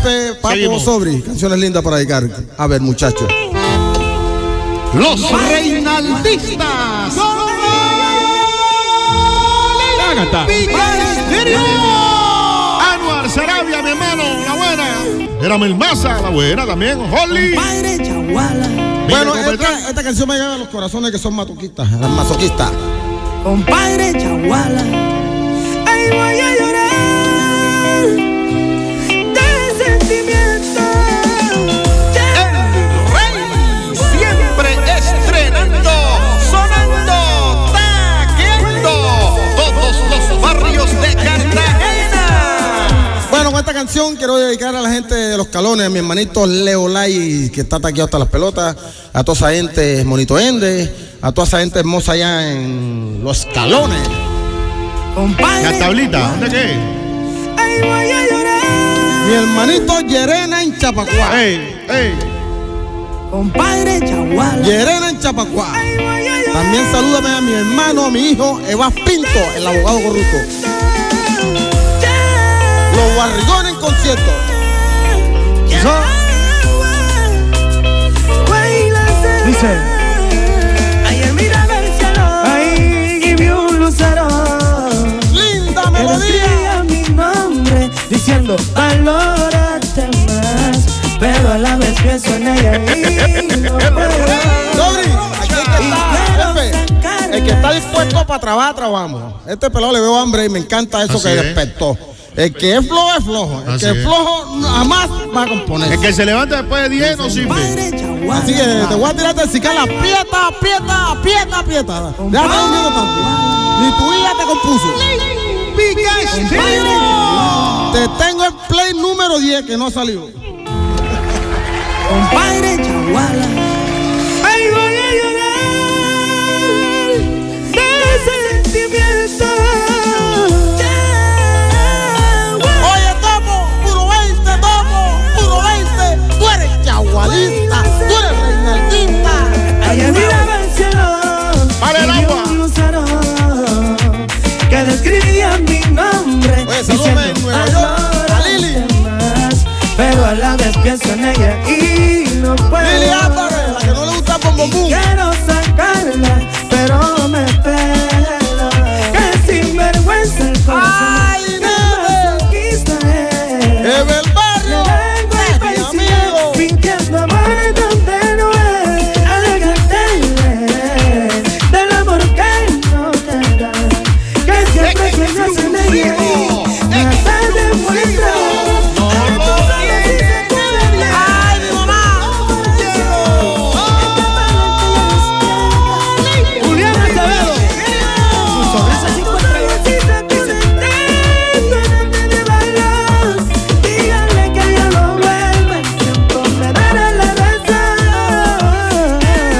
Espe, Papo, Seguimos. Sobri. Canciones lindas para dedicar. A ver, muchachos. Los Reinaldistas. Anuar Sarabia, mi hermano, la buena. Era Melmaza, la buena también. Holly. Padre Chaguala. Bueno, esta canción me llega a los corazones que son masoquistas. Compadre Chaguala. Ay, voy a llorar de sentimiento. El Rey siempre estrenando, sonando, taqueando todos los barrios de Cartagena. Bueno, con esta canción quiero dedicar a la gente de Los Calones, a mi hermanito Leo Lai, que está taqueado hasta las pelotas, a toda esa gente Monito Ende, a toda esa gente hermosa allá en Los Calones. Compadre La tablita, ¿dónde qué? Ay, voy a llorar. Mi hermanito Yerena en Chapacuá. Ey, ey. Compadre Chaguala. Yerena en Chapacuá. Ay, voy a llorar. También salúdame a mi hermano, a mi hijo, Evas Pinto, el abogado corrupto. Los Barrigones en concierto. Dice. Ayer miraba el cielo. Ahí y vi un lucero. Linda Que melodía. decía mi nombre diciendo valórate más, pero a la vez pienso en ella y no puedo. Sobri, aquí el que está dispuesto para trabajar, trabajamos. Este pelado le veo hambre y me encanta eso. Así que es. despertó. El que es flojo. El Así que es es. flojo jamás va a componer. El que se levanta después de 10 no sirve. Padre Chaguala. Así que te voy a tirar de cicala. Aprieta. Déjame uniendo tanto. Ni tu hija te compuso. Te tengo el play número 10 que no salió. Compadre Chaguala. Ay, voy a llorar de sentimiento. Oye, Topo, puro 20, tú eres chagualista, tú eres reinaldista. Ayer miraba el cielo. Para el y vi agua. un lucero que describía mi nombre. Oye, salúdame en Nueva York, a Lili. "Valórate más", pero a la vez pienso en ella y no puedo. Lili Álvarez, la que no le gusta Bom Bom Boom. Quiero sacarla, pero me pela. Que sinvergüenza el corazón. Ay, que nene. masoquista es. Es del barrio, Le vengo es mi y amigo. fingiendo amor donde no es. Alégate del amor que no te da. Que siempre sueñas en ella y nada demuestra. Ay, mi mamá. Julián Acevedo. Su sonrisa 50 díganle que ya no vuelve, el tiempo me dará la razón.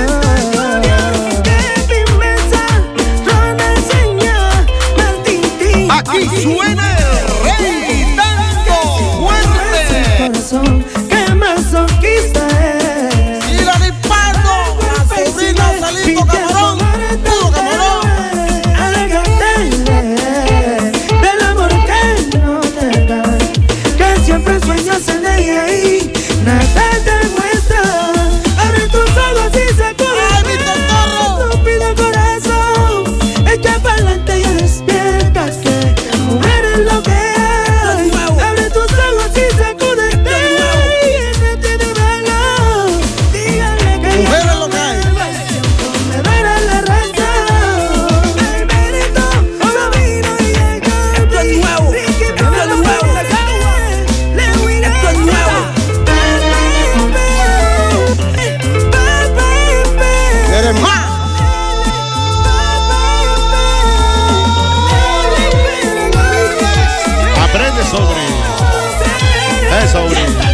Que mi mesa no me enseña Martín. Aquí suena el Rey dando fuerte. Corazón, que masoquista es. Y la disparo, la sobrina Salito Camarón, puro camarón. Del amor que no te da, que siempre sueñas en ella y nada te muestra. Abre tus ojos y sacude. Ay, Víctor Torro. Tu pide corazón, echa pa'lante y despierta que mujer es lo que hay. Abre tus ojos y sacude. Y tiene valor. Díganle que Mujer es lo que hay. me dará la razón. El mérito solo vino y el cambio. Esto es nuevo. Esto es nuevo. Esto es nuevo. Eres más. Aprende sobre. Sobre.